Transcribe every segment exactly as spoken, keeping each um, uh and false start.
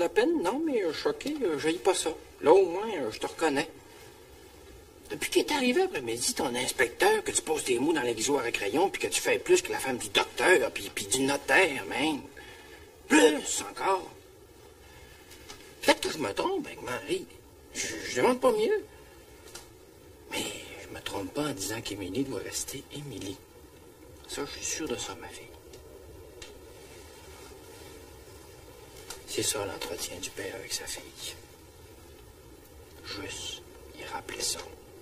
la peine, non, mais euh, choqué, euh, j'haïs pas ça. Là, au moins, euh, je te reconnais. Depuis qu'il est arrivé après-midi, ton inspecteur, que tu poses des mots dans l'exoire à crayon, puis que tu fais plus que la femme du docteur, puis, puis du notaire, même. Plus encore. Peut-être que je me trompe avec Marie. Je, je demande pas mieux. Mais je me trompe pas en disant qu'Émilie doit rester Émilie. Ça, je suis sûr de ça, ma fille. C'est ça l'entretien du père avec sa fille. Juste y rappeler ça.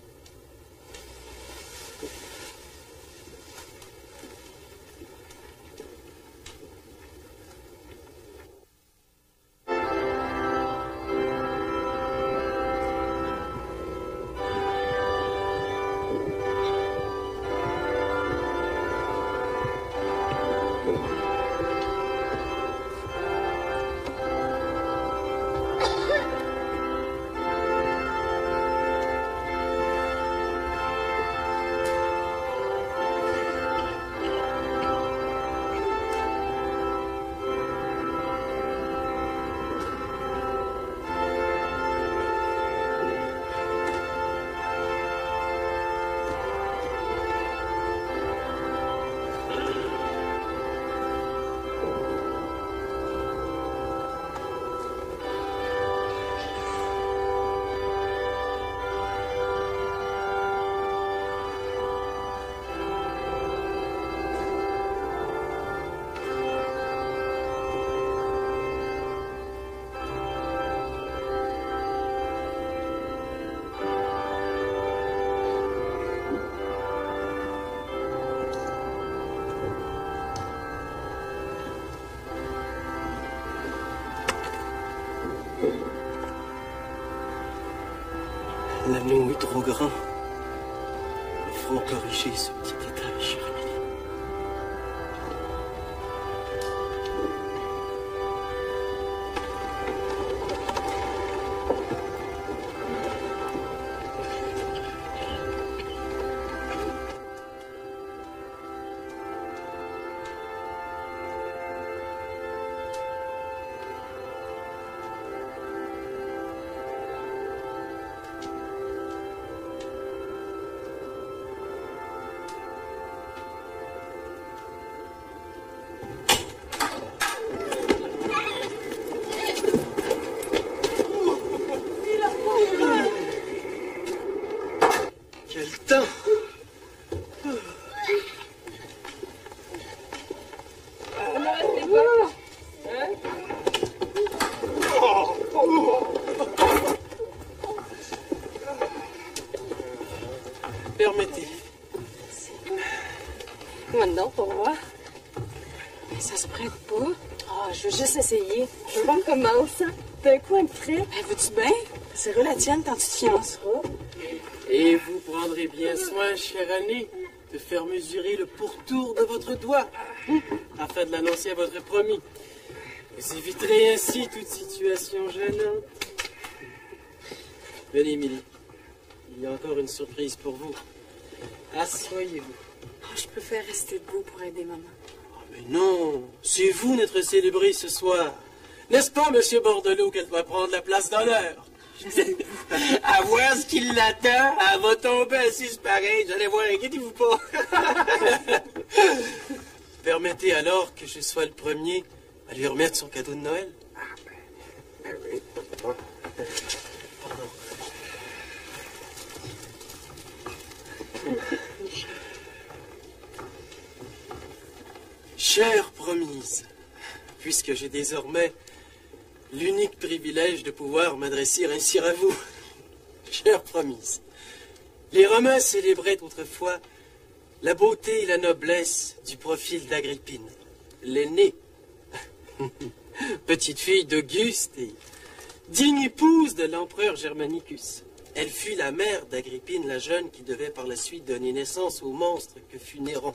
L'anneau est trop grand. Il faut corriger ce petit détail, chère Amélie. Permettez. Maintenant, pour moi. Mais ça se prête pas. Oh, je veux juste essayer. Je veux voir comment ça. D'un coup, un trait. Ben, veux-tu bien? C'est la tienne quand tu te fianceras. Et vous prendrez bien soin, chère Annie, de faire mesurer le pourtour de votre doigt, afin de l'annoncer à votre promis. Vous éviterez ainsi toute situation gênante. Venez, Émilie. Il y a encore une surprise pour vous. Asseyez-vous. Oh, je préfère rester debout pour aider maman. Oh, mais non, c'est vous notre célébré ce soir. N'est-ce pas, Monsieur Bordelot, qu'elle doit prendre la place d'honneur? À voir ce qui l'attend, elle va tomber assise pareil. J'allais voir, inquiétez-vous pas. Permettez alors que je sois le premier à lui remettre son cadeau de Noël. Ah, ben, ben oui. Pardon. Chère promise, puisque j'ai désormais l'unique privilège de pouvoir m'adresser ainsi à vous, chère promise, les Romains célébraient autrefois la beauté et la noblesse du profil d'Agrippine, l'aînée, petite fille d'Auguste et digne épouse de l'empereur Germanicus. Elle fut la mère d'Agrippine la jeune qui devait par la suite donner naissance au monstre que fut Néron.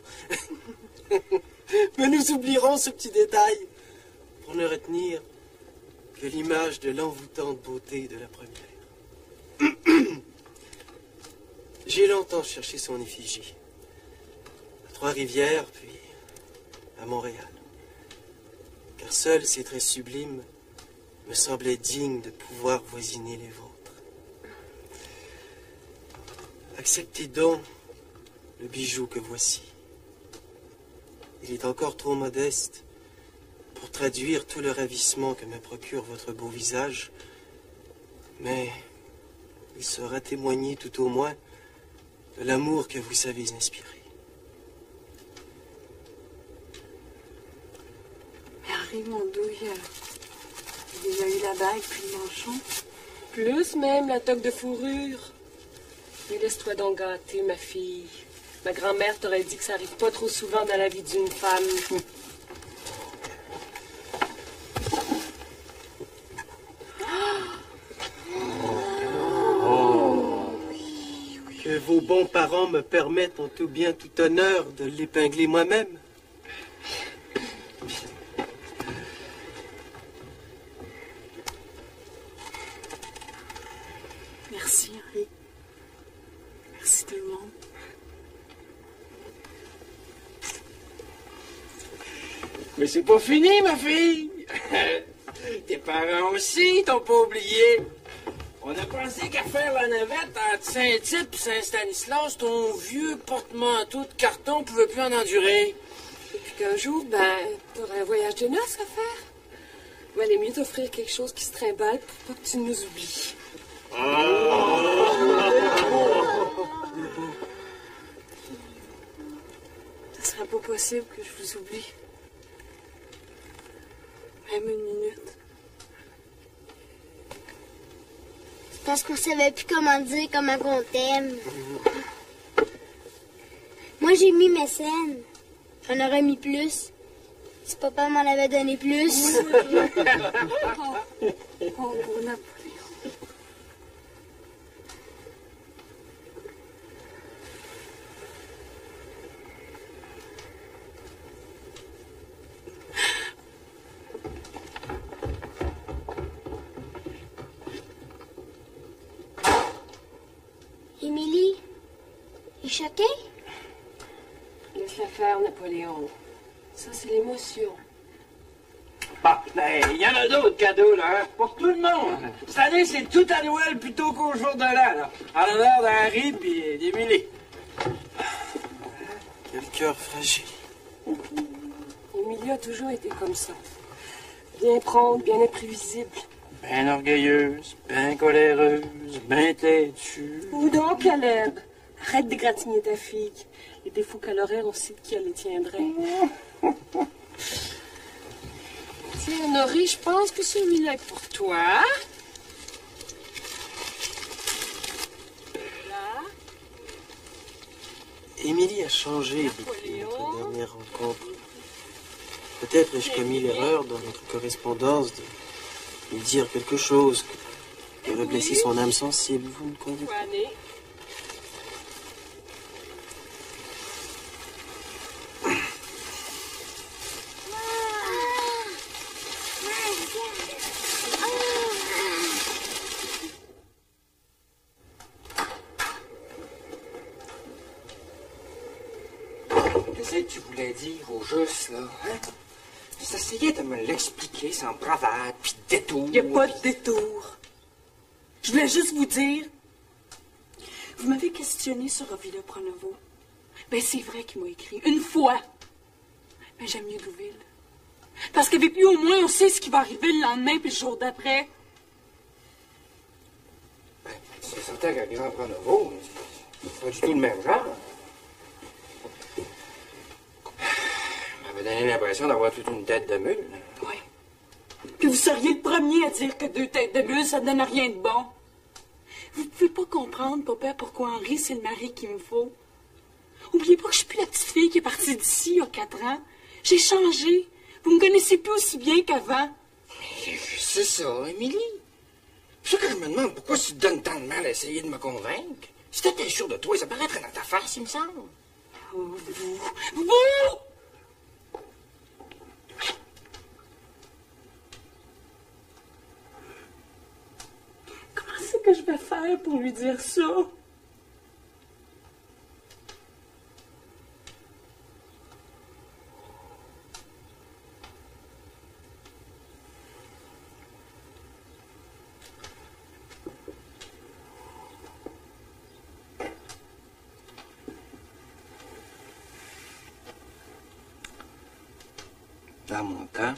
Mais nous oublierons ce petit détail pour ne retenir que l'image de l'envoûtante beauté de la première. J'ai longtemps cherché son effigie, à Trois-Rivières, puis à Montréal. Car seuls ces traits sublimes me semblait digne de pouvoir voisiner les vôtres. Acceptez donc le bijou que voici. Il est encore trop modeste pour traduire tout le ravissement que me procure votre beau visage, mais il saura témoigner tout au moins de l'amour que vous savez inspirer. Harry, mon douille, il a déjà eu la bague puis le manchon. Plus même la toque de fourrure. Mais laisse-toi donc gâter, ma fille. Ma grand-mère t'aurait dit que ça arrive pas trop souvent dans la vie d'une femme. Que vos bons parents me permettent en tout bien, tout honneur de l'épingler moi-même. Merci, Harry. Merci tout le monde. Mais c'est pas fini, ma fille. Tes parents aussi t'ont pas oublié. On a pensé qu'à faire la navette entre Saint-Tite et Saint-Stanislas, ton vieux porte-manteau de carton pouvait plus en endurer. Et puis qu'un jour, ben, t'aurais un voyage de noces à faire. Il valait mieux t'offrir quelque chose qui se trimballe pour pas que tu nous oublies. Ça serait pas possible que je vous oublie. Même une minute. Parce qu'on savait plus comment dire comment on t'aime. Moi, j'ai mis mes scènes. J'en aurais mis plus. Si papa m'en avait donné plus. Oh, pour Napoléon. Émilie, es choquée? Laisse-la faire, Napoléon. Ça, c'est l'émotion. Bon, ben, il y en a d'autres cadeaux, là, hein, pour tout le monde. Cette année, c'est tout à Noël plutôt qu'au jour de l'an, là. En l'honneur d'Harry et d'Émilie. Quel cœur fragile. Émilie a toujours été comme ça. Bien prompte, bien imprévisible. Ben orgueilleuse, ben coléreuse, ben têtue. Où donc, Caleb? Arrête d'égratigner ta fille. Les défauts qu'elle aurait, on sait de qui elle les tiendrait. Tiens, Honoré, je pense que celui-là est pour toi. Là. Émilie a changé depuis notre dernière rencontre. Peut-être ai-je commis l'erreur dans notre correspondance de lui dire quelque chose qui aurait blessé son âme sensible. Vous ne croyez pas? Qu'est-ce que tu voulais dire au juste, là, hein? Tu essayais de me l'expliquer sans bravade, puis détour. Il n'y a pas de détour. Je voulais juste vous dire. Vous m'avez questionné sur Ovila Pronovo. Ben, c'est vrai qu'il m'a écrit. Une fois. Mais j'aime mieux Douville. Parce qu'avec lui, au moins, on sait ce qui va arriver le lendemain puis le jour d'après. Ben, c'est certain qu'un grand Pronovo, c'est pas du tout le même genre. Ça m'a donné l'impression d'avoir toute une tête de mule. Oui. Que vous seriez le premier à dire que deux têtes de mule, ça ne donne rien de bon. Vous pouvez pas comprendre, papa, pourquoi Henri, c'est le mari qu'il me faut. Oubliez pas que je suis plus la petite fille qui est partie d'ici il y a quatre ans. J'ai changé. Vous me connaissez plus aussi bien qu'avant. C'est ça, Émilie. C'est ça que je me demande, pourquoi tu te donnes tant de mal à essayer de me convaincre? Si t'étais sûr de toi, ça paraîtrait dans ta face, il me semble. Oh, vous... Vous... Comment c'est que je vais faire pour lui dire ça? dans mon temps,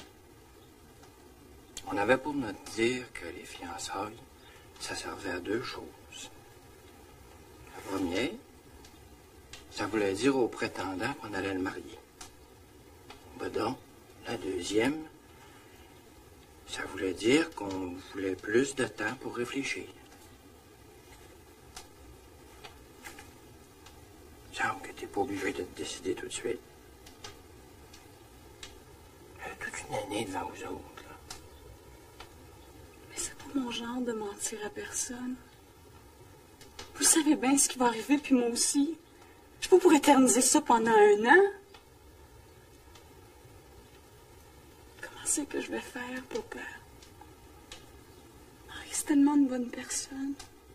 on avait pour notre dire que les fiançailles, ça servait à deux choses. La première, ça voulait dire au prétendant qu'on allait le marier. Ben donc, la deuxième, ça voulait dire qu'on voulait plus de temps pour réfléchir. Il semble que t'es pas obligé de te décider tout de suite. Il y a toute une année devant vous autres, là. Mais c'est pas mon genre de mentir à personne. Vous savez bien ce qui va arriver, puis moi aussi. Je peux pas pour éterniser ça pendant un an. Comment c'est que je vais faire, papa? Henri, c'est tellement une bonne personne.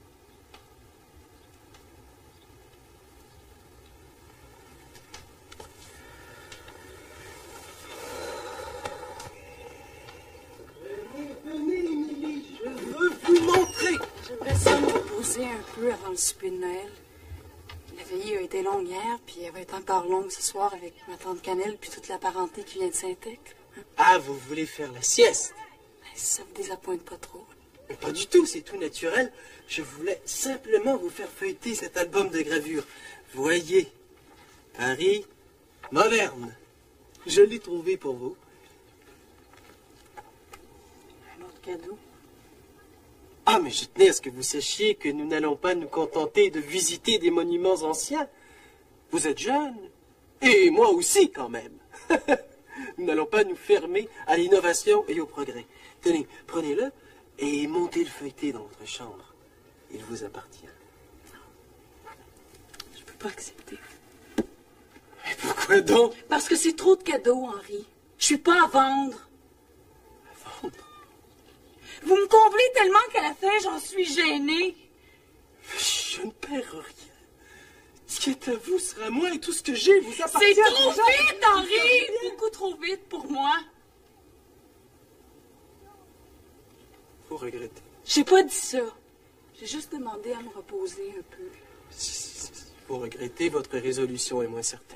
J'aimerais ça me reposer un peu avant le souper de Noël. La veillée a été longue hier, puis elle va être encore longue ce soir avec ma tante Cannelle puis toute la parenté qui vient de Saint-Ec. Hein? Ah, vous voulez faire la sieste? Ben, si ça vous désappointe pas trop. Mais pas du tout, c'est tout naturel. Je voulais simplement vous faire feuilleter cet album de gravure. Voyez, Paris moderne. Je l'ai trouvé pour vous. Un autre cadeau. Ah, mais je tenais à ce que vous sachiez que nous n'allons pas nous contenter de visiter des monuments anciens. Vous êtes jeune, et moi aussi quand même. Nous n'allons pas nous fermer à l'innovation et au progrès. Tenez, prenez-le et montez le feuilleté dans votre chambre. Il vous appartient. Je peux pas accepter. Mais pourquoi donc? Parce que c'est trop de cadeaux, Henri. Je suis pas à vendre. À vendre? Vous me comblez tellement qu'à la fin, j'en suis gênée. Je ne perds rien. Ce qui est à vous sera à moi et tout ce que j'ai vous appartient. C'est trop vite, Henri! Beaucoup trop vite pour moi. Vous regrettez. J'ai pas dit ça. J'ai juste demandé à me reposer un peu. Si vous regrettez, votre résolution est moins certaine.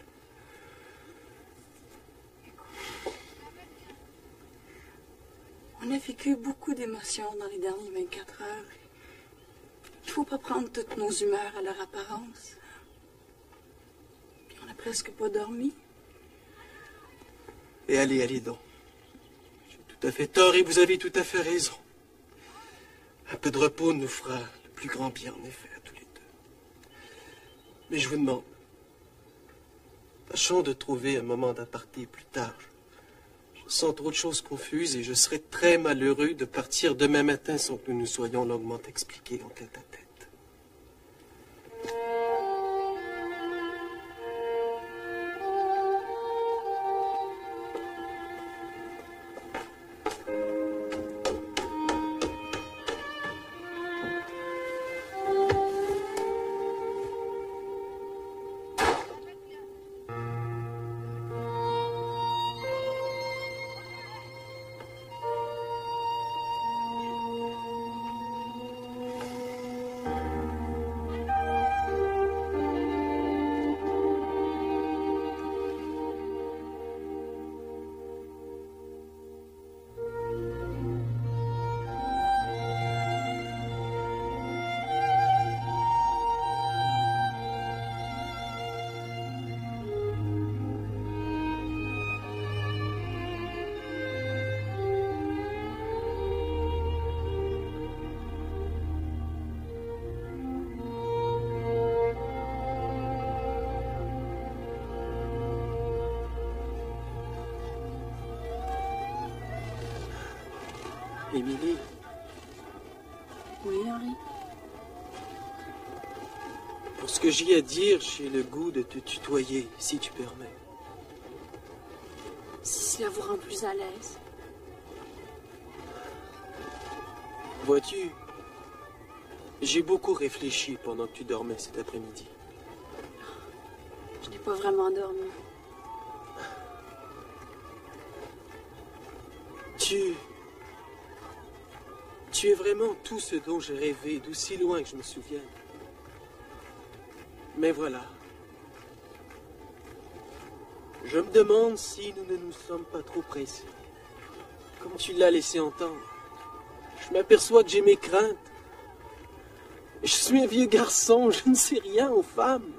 On a vécu beaucoup d'émotions dans les dernières vingt-quatre heures. Il faut pas prendre toutes nos humeurs à leur apparence. Puis on n'a presque pas dormi. Et allez, allez donc. J'ai tout à fait tort et vous avez tout à fait raison. Un peu de repos nous fera le plus grand bien, en effet, à tous les deux. Mais je vous demande, tâchons de trouver un moment d'aparté plus tard. Je sens trop de choses confuses et je serais très malheureux de partir demain matin sans que nous nous soyons longuement expliqués en tête à tête. Émilie. Oui, Henri? Pour ce que j'ai à dire, j'ai le goût de te tutoyer, si tu permets. Si cela vous rend plus à l'aise. Vois-tu, j'ai beaucoup réfléchi pendant que tu dormais cet après-midi. Je n'ai pas vraiment dormi. Tu... Tu es vraiment tout ce dont j'ai rêvé, d'aussi loin que je me souvienne. Mais voilà. Je me demande si nous ne nous sommes pas trop pressés. Comme tu l'as laissé entendre. Je m'aperçois que j'ai mes craintes. Je suis un vieux garçon, je ne sais rien aux femmes.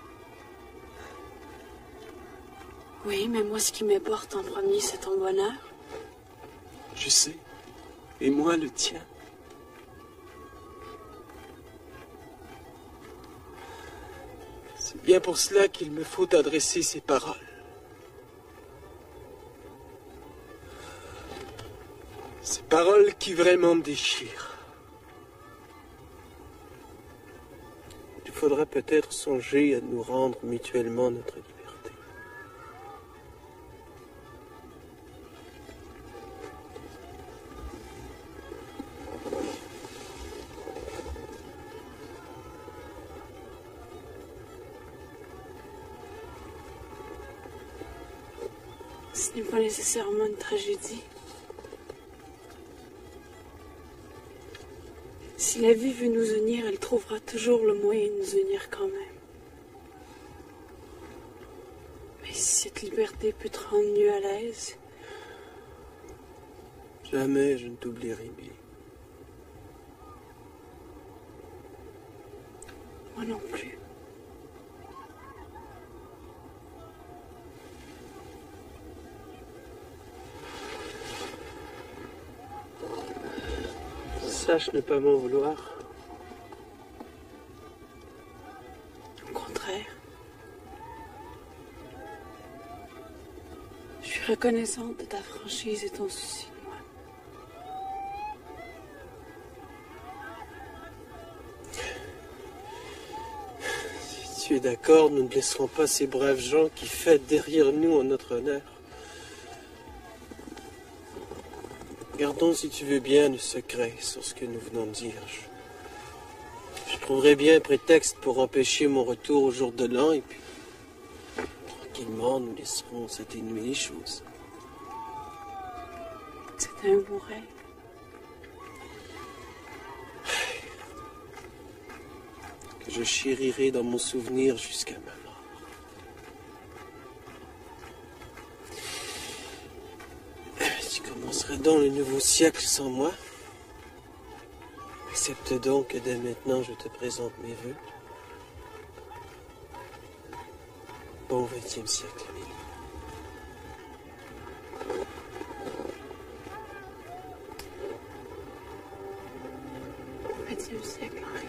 Oui, mais moi, ce qui m'importe en premier, c'est ton bonheur. Je sais. Et moi, le tien. C'est bien pour cela qu'il me faut adresser ces paroles. Ces paroles qui vraiment me déchirent. Il faudra peut-être songer à nous rendre mutuellement notre liberté. Ce n'est pas nécessairement une tragédie. Si la vie veut nous unir, elle trouvera toujours le moyen de nous unir quand même. Mais si cette liberté peut te rendre mieux à l'aise... Jamais je ne t'oublierai, Billy. Moi non plus. Sache ne pas m'en vouloir. Au contraire. Je suis reconnaissante de ta franchise et ton souci de moi. Si tu es d'accord, nous ne laisserons pas ces braves gens qui fêtent derrière nous en notre honneur. Gardons, si tu veux bien, le secret sur ce que nous venons de dire. Je, je trouverai bien un prétexte pour empêcher mon retour au jour de l'an et puis, tranquillement, nous laisserons s'atténuer les choses. C'était un beau rêve. Que je chérirai dans mon souvenir jusqu'à ma mort. Commencerait donc le nouveau siècle sans moi. Accepte donc que dès maintenant je te présente mes vœux. Bon vingtième siècle, Billy. vingtième siècle, Henri.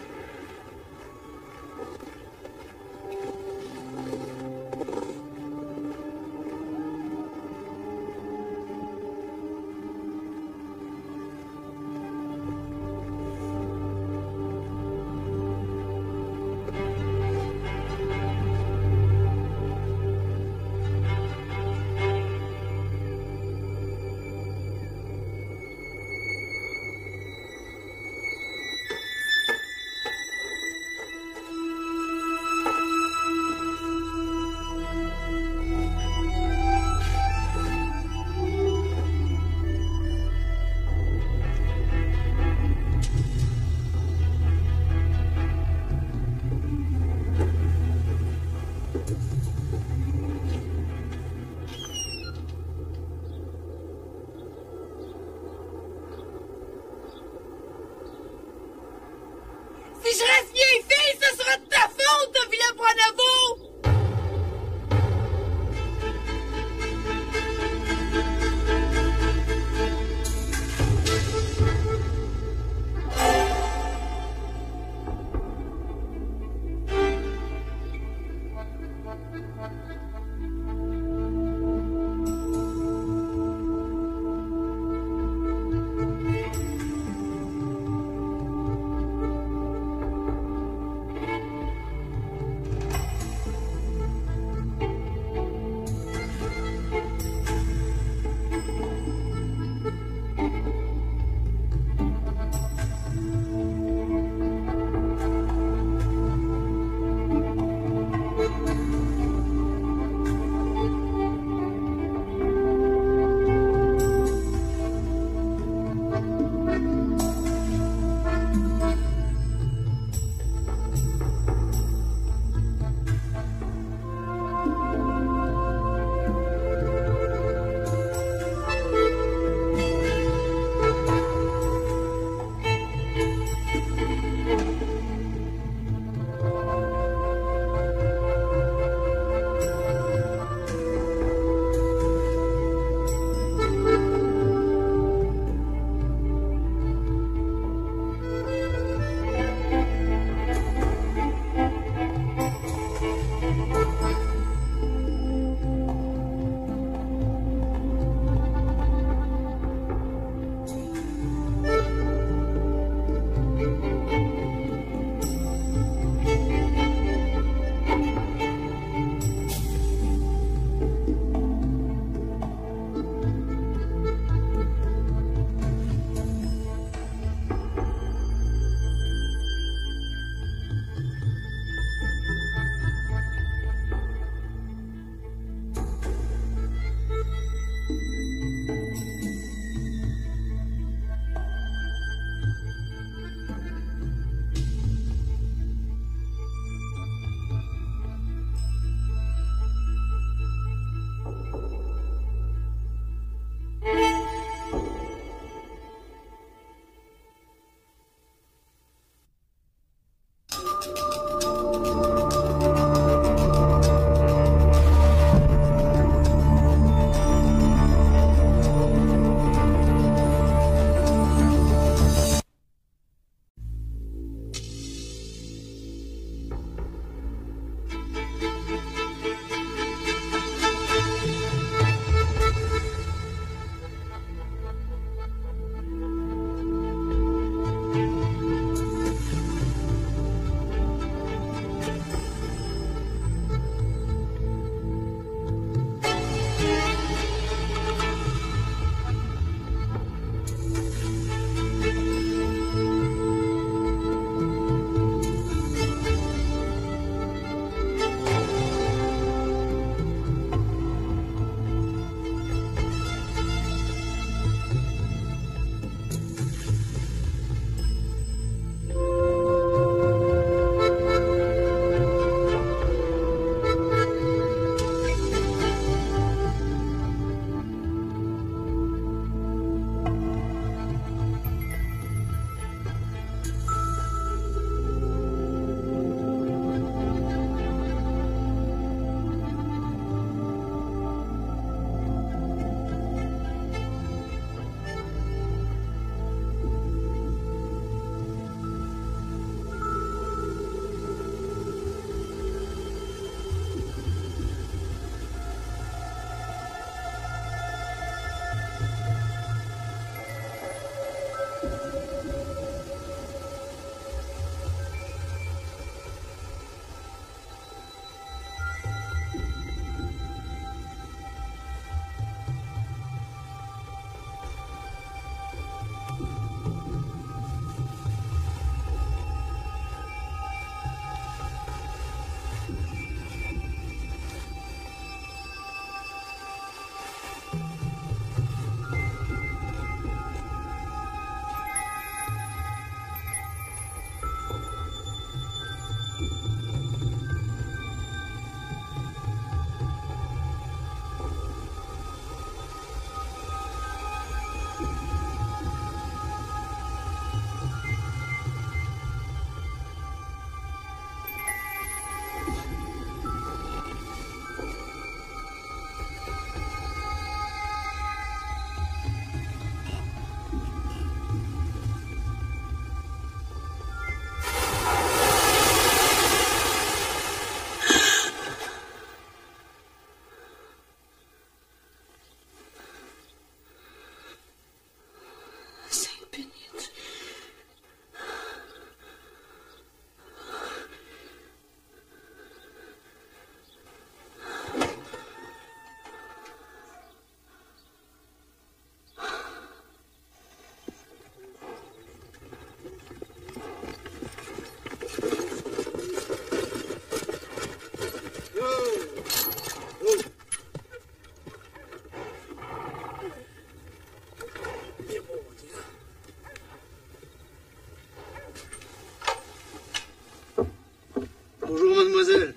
Bonjour, mademoiselle.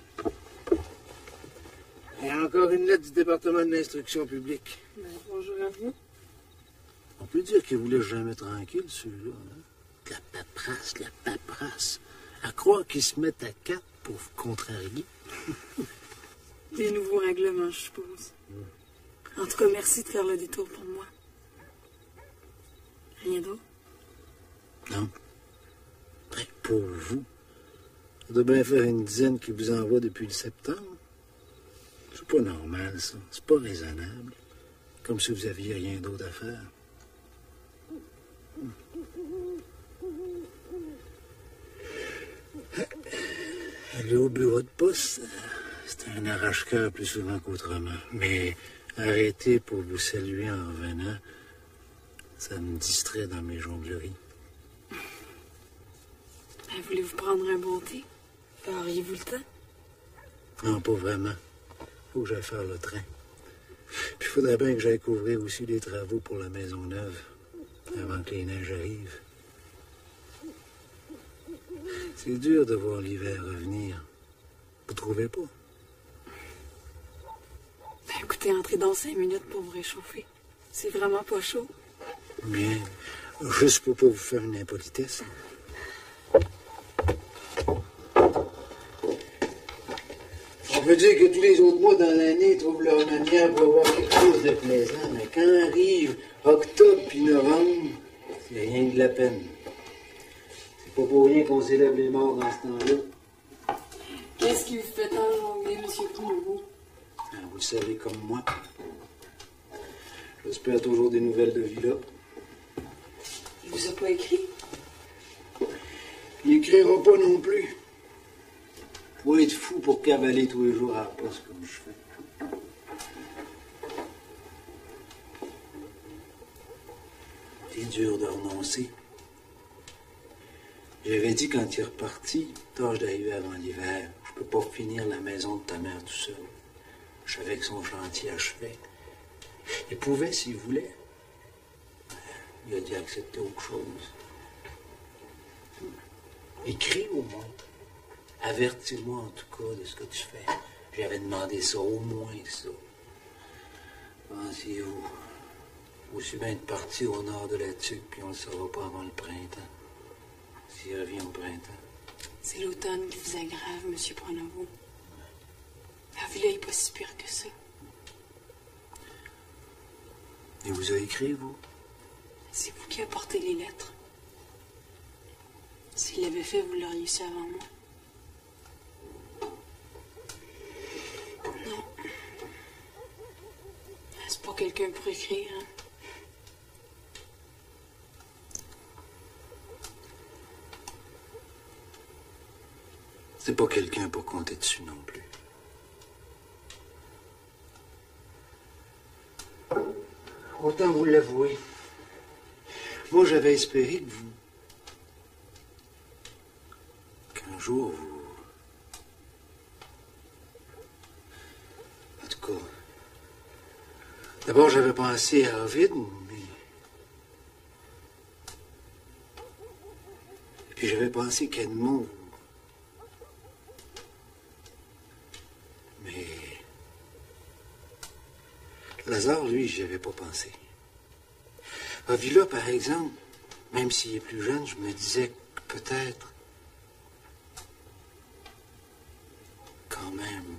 Il y a encore une lettre du département de l'instruction publique. Ben, bonjour à vous. On peut dire qu'il vous laisse jamais tranquille, celui-là. Hein? De la paperasse, de la paperasse. À croire qu'ils se mettent à quatre pour vous contrarier. Des nouveaux règlements, je suppose. En tout cas, merci de faire le détour pour moi. Rien d'autre? Non. Ben, pour vous. Ça doit bien faire une dizaine qui vous envoie depuis le septembre. C'est pas normal, ça. C'est pas raisonnable. Comme si vous aviez rien d'autre à faire. Aller au bureau de poste, c'est un arrache-cœur plus souvent qu'autrement. Mais arrêter pour vous saluer en revenant, ça me distrait dans mes jongleries. Ben, voulez-vous prendre un bon thé? Auriez-vous le temps? Non, pas vraiment. Faut que j'aille faire le train. Puis il faudrait bien que j'aille couvrir aussi les travaux pour la maison neuve, avant que les neiges arrivent. C'est dur de voir l'hiver revenir. Vous trouvez pas? Ben, écoutez, entrez dans cinq minutes pour vous réchauffer. C'est vraiment pas chaud. Bien. Juste pour pas vous faire une impolitesse. On peut dire que tous les autres mois dans l'année trouvent leur manière pour avoir quelque chose de plaisant. Mais quand arrive octobre puis novembre, c'est rien de la peine. C'est pas pour rien qu'on célèbre les morts dans ce temps-là. Qu'est-ce qui vous fait tant jongler, M. Pronovo? Vous le savez comme moi. J'espère toujours des nouvelles de Villa. Il vous a pas écrit? Il écrira pas non plus. Faut être fou pour cavaler tous les jours à la poste comme je fais. C'est dur de renoncer. J'avais dit quand il est reparti, tâche d'arriver avant l'hiver. Je peux pas finir la maison de ta mère tout seul. Je savais que son chantier achevait. Il pouvait s'il voulait. Il a dit accepter autre chose. Écris au moins. Avertis-moi en tout cas de ce que tu fais. J'avais demandé ça, au moins ça. Pensiez-vous, aussi bien être parti au nord de la Tuque, puis on ne le saura pas avant le printemps. S'il revient au printemps. C'est l'automne qui vous aggrave, M. Pronovo. La villa n'est pas si pire que ça. Il vous a écrit, vous? C'est vous qui apportez les lettres. S'il l'avait fait, vous l'auriez su avant moi. Non. C'est pas quelqu'un pour écrire. Hein. C'est pas quelqu'un pour compter dessus non plus. Autant vous l'avouer. Moi, j'avais espéré que vous... qu'un jour, vous... En tout cas... D'abord, j'avais pensé à Ovid, mais... Et puis j'avais pensé qu'Edmond... Mais... Lazare, lui, j'y avais pas pensé. Avila, par exemple, même s'il est plus jeune, je me disais que peut-être... quand même...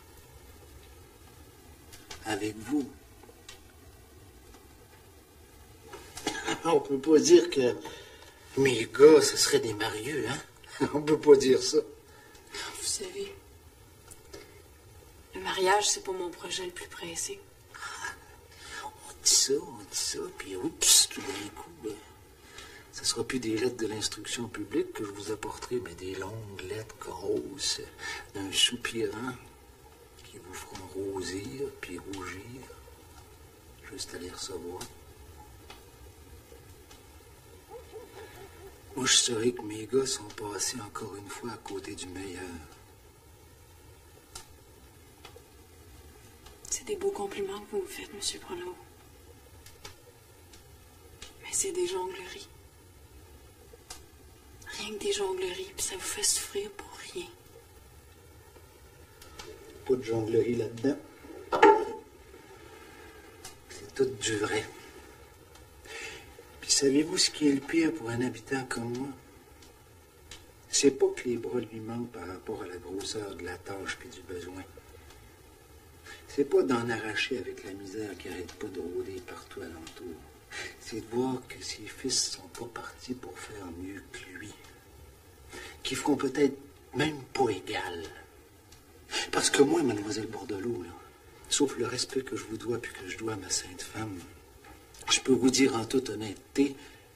avec vous... On peut pas dire que mes gars, ce serait des marieux, hein? On peut pas dire ça. Vous savez, le mariage, c'est pas mon projet le plus pressé. On dit ça, on dit ça, puis oups, tout d'un coup, ben, ça sera plus des lettres de l'instruction publique que je vous apporterai, mais des longues lettres grosses, d'un soupirant, qui vous feront rosir, puis rougir, juste à les recevoir. Moi, je saurais que mes gars sont passés encore une fois à côté du meilleur. C'est des beaux compliments que vous me faites, M. Bruno. Mais c'est des jongleries. Rien que des jongleries, puis ça vous fait souffrir pour rien. Pas de jonglerie là-dedans. C'est tout du vrai. Puis savez-vous ce qui est le pire pour un habitant comme moi? C'est pas que les bras lui manquent par rapport à la grosseur de la tâche puis du besoin. C'est pas d'en arracher avec la misère qui arrête pas de rôder partout alentour. C'est de voir que ses fils sont pas partis pour faire mieux que lui. Qu'ils feront peut-être même pas égal. Parce que moi, mademoiselle Bordelot, là, sauf le respect que je vous dois puis que je dois à ma sainte femme, je peux vous dire en toute honnêteté,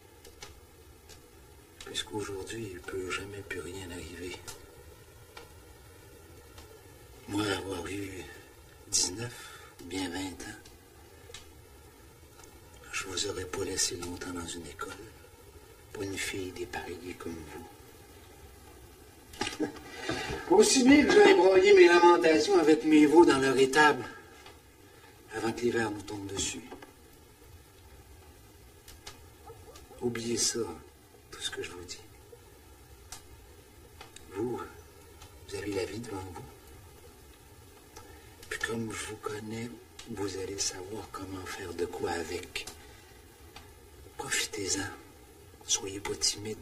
puisqu'aujourd'hui, il ne peut jamais plus rien arriver. Moi, avoir eu dix-neuf ou bien vingt ans, je vous aurais pas laissé longtemps dans une école. Pas une fille dépareillée comme vous. Aussi bien que j'aille broyer mes lamentations avec mes veaux dans leur étable, avant que l'hiver nous tombe dessus. Oubliez ça, tout ce que je vous dis. Vous, vous avez la vie devant vous. Puis comme je vous connais, vous allez savoir comment faire de quoi avec. Profitez-en. Soyez pas timide.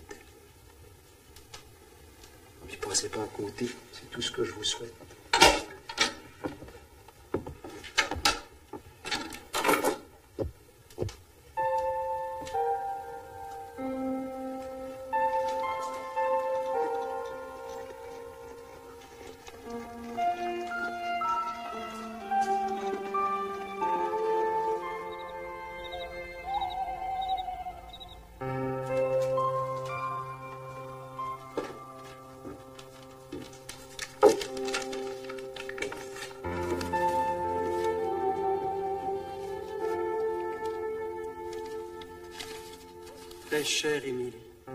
Puis passez pas à côté. C'est tout ce que je vous souhaite. Très chère Émilie.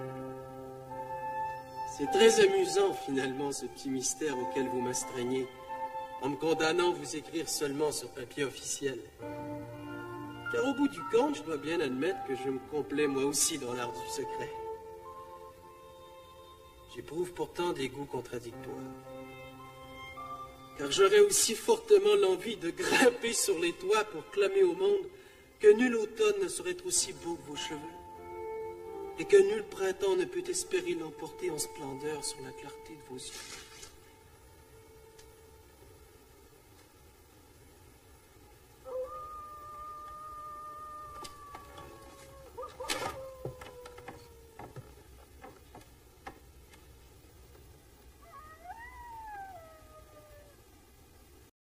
C'est très amusant, finalement, ce petit mystère auquel vous m'astreignez, en me condamnant à vous écrire seulement sur papier officiel. Car au bout du compte, je dois bien admettre que je me complais moi aussi dans l'art du secret. J'éprouve pourtant des goûts contradictoires. Car j'aurais aussi fortement l'envie de grimper sur les toits pour clamer au monde que nul automne ne saurait être aussi beau que vos cheveux, et que nul printemps ne peut espérer l'emporter en splendeur sur la clarté de vos yeux.